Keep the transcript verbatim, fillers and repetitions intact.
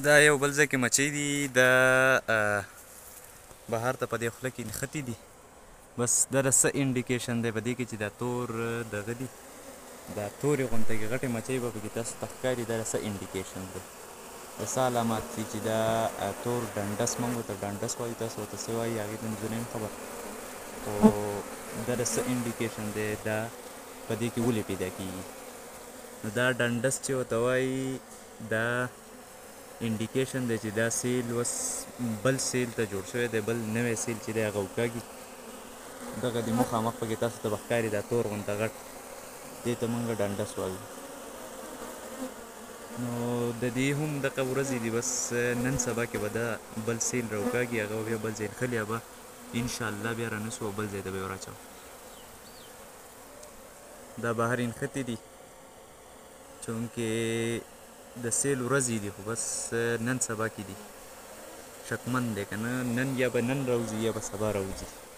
دا یو بل ځای کې مچۍ دي، دا بهر ته په دې خوله کې نښتي دي. بس دا د څه انډیکیشن دی په دې کې چې دا تور دغه دي، دا تورې غونته کې غټې مچۍ به پکې تاسو ته ښکاري. دا د څه انډیکیشن دی، د څه علامات دي چې دا تور ډنډس، موږ ورته ډنډس وایو، تاسو ورته څه وایي هغې ته زه نه یم خبر. خو دا د څه انډیکیشن دی، دا په دې کې ولې پیدا کېږي. نو دا ډنډس چې ورته وایي دا انډیکیشن دی چې دا سیل اوس بل سیل ته جوړ شوی دی، بل نوی سیل چې دی هغه وکاږي. دغه د مخامخ پکې تاسو ته به ښکاري دا تور غونته غټ، دې ته موږ ډنډس وایو. نو د دې هم دغه ورځې دي، بس نن سبا کې به دا بل سیل راوکاږي، هغه به بیا بل ځای نښلي، به انشاءالله بیا رانیسو او بل ځای ته به یې وراچوو. دا بهر نښتي دي چونکې د سیل ورځې دي، خو بس نن سبا کې دي، شکمن دی که نه، نن یا به نن راوځي یا به سبا راوځي.